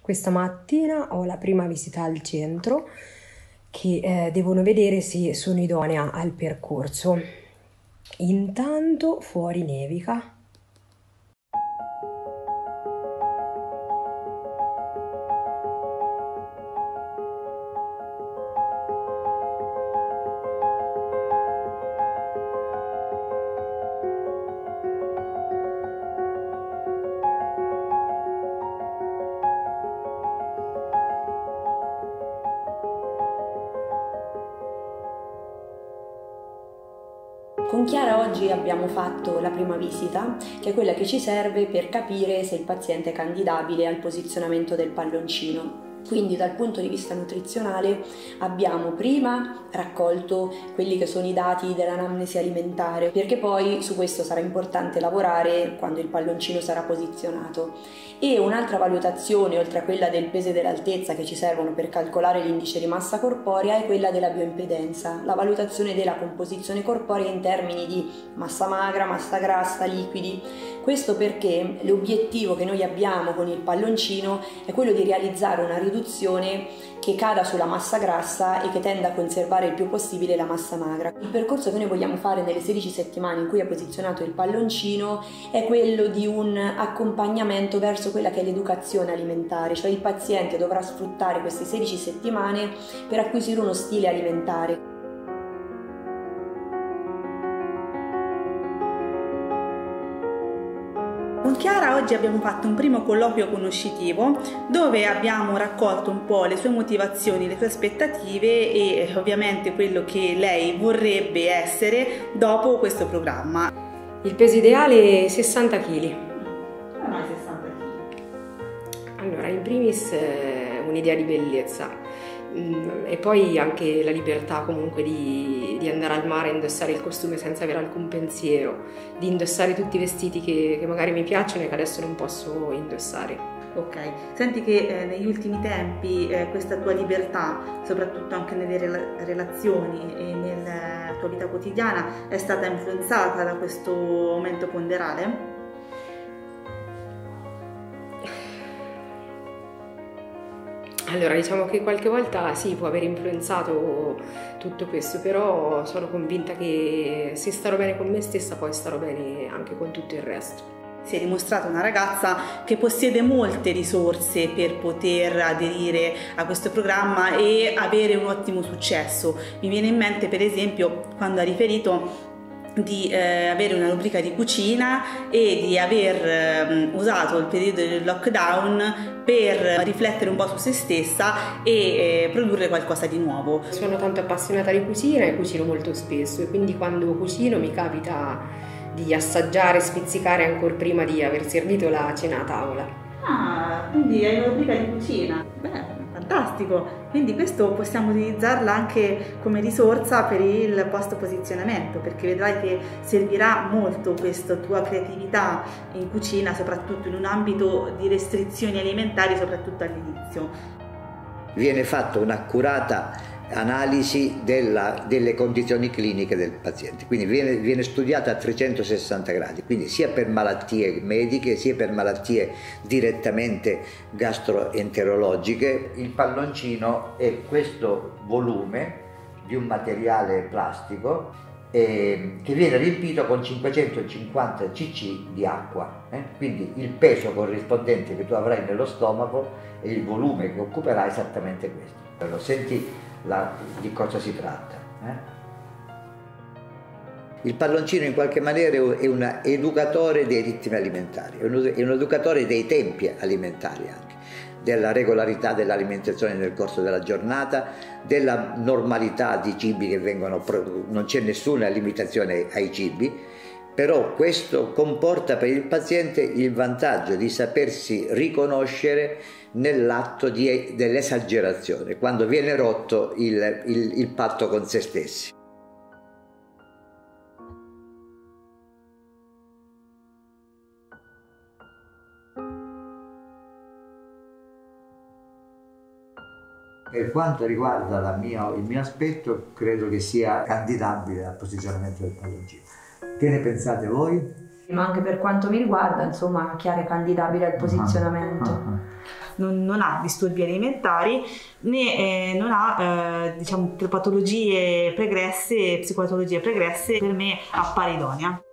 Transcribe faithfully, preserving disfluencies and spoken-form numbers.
Questa mattina ho la prima visita al centro che eh, devono vedere se sono idonea al percorso. Intanto fuori nevica. Con Chiara oggi abbiamo fatto la prima visita, che è quella che ci serve per capire se il paziente è candidabile al posizionamento del palloncino. Quindi dal punto di vista nutrizionale abbiamo prima raccolto quelli che sono i dati dell'anamnesi alimentare, perché poi su questo sarà importante lavorare quando il palloncino sarà posizionato. E un'altra valutazione, oltre a quella del peso e dell'altezza che ci servono per calcolare l'indice di massa corporea, è quella della bioimpedenza, la valutazione della composizione corporea in termini di massa magra, massa grassa, liquidi. Questo perché l'obiettivo che noi abbiamo con il palloncino è quello di realizzare una riduzione che cada sulla massa grassa e che tenda a conservare il più possibile la massa magra. Il percorso che noi vogliamo fare nelle sedici settimane in cui è posizionato il palloncino è quello di un accompagnamento verso quella che è l'educazione alimentare, cioè il paziente dovrà sfruttare queste sedici settimane per acquisire uno stile alimentare. Con Chiara oggi abbiamo fatto un primo colloquio conoscitivo dove abbiamo raccolto un po' le sue motivazioni, le sue aspettative e ovviamente quello che lei vorrebbe essere dopo questo programma. Il peso ideale è sessanta chili. Come mai sessanta chili? Allora, in primis eh, un'idea di bellezza. E poi anche la libertà comunque di, di andare al mare e indossare il costume senza avere alcun pensiero, di indossare tutti i vestiti che, che magari mi piacciono e che adesso non posso indossare. Ok, senti che eh, negli ultimi tempi eh, questa tua libertà, soprattutto anche nelle rela relazioni e nella tua vita quotidiana, è stata influenzata da questo aumento ponderale? Allora, diciamo che qualche volta sì, può aver influenzato tutto questo, però sono convinta che se starò bene con me stessa poi starò bene anche con tutto il resto. Si è dimostrata una ragazza che possiede molte risorse per poter aderire a questo programma e avere un ottimo successo. Mi viene in mente per esempio quando ha riferito di eh, avere una rubrica di cucina e di aver eh, usato il periodo del lockdown per riflettere un po' su se stessa e eh, produrre qualcosa di nuovo. Sono tanto appassionata di cucina e cucino molto spesso e quindi quando cucino mi capita di assaggiare, spizzicare ancora prima di aver servito la cena a tavola. Ah, quindi hai una rubrica di cucina? Beh, fantastico! Quindi questo possiamo utilizzarla anche come risorsa per il post posizionamento, perché vedrai che servirà molto questa tua creatività in cucina, soprattutto in un ambito di restrizioni alimentari, soprattutto all'inizio. Viene fatta un'accurata analisi della, delle condizioni cliniche del paziente, quindi viene, viene studiata a trecentosessanta gradi, quindi sia per malattie mediche sia per malattie direttamente gastroenterologiche. Il palloncino è questo volume di un materiale plastico eh, che viene riempito con cinquecentocinquanta cc di acqua, eh? Quindi il peso corrispondente che tu avrai nello stomaco e il volume che occuperà è esattamente questo. Allora, senti La, di cosa si tratta. Eh? Il palloncino in qualche maniera è un educatore dei ritmi alimentari, è un, è un educatore dei tempi alimentari anche, della regolarità dell'alimentazione nel corso della giornata, della normalità di cibi che vengono, non c'è nessuna limitazione ai cibi, però questo comporta per il paziente il vantaggio di sapersi riconoscere nell'atto dell'esagerazione, quando viene rotto il, il, il patto con se stessi. Per quanto riguarda la mio, il mio aspetto, credo che sia candidabile al posizionamento del palloncino. Che ne pensate voi? Ma anche per quanto mi riguarda, insomma, Chiara è candidabile al posizionamento. Ah, ah, ah. non, non ha disturbi alimentari né eh, non ha eh, diciamo patologie pregresse, psicopatologie pregresse, per me appare idonea.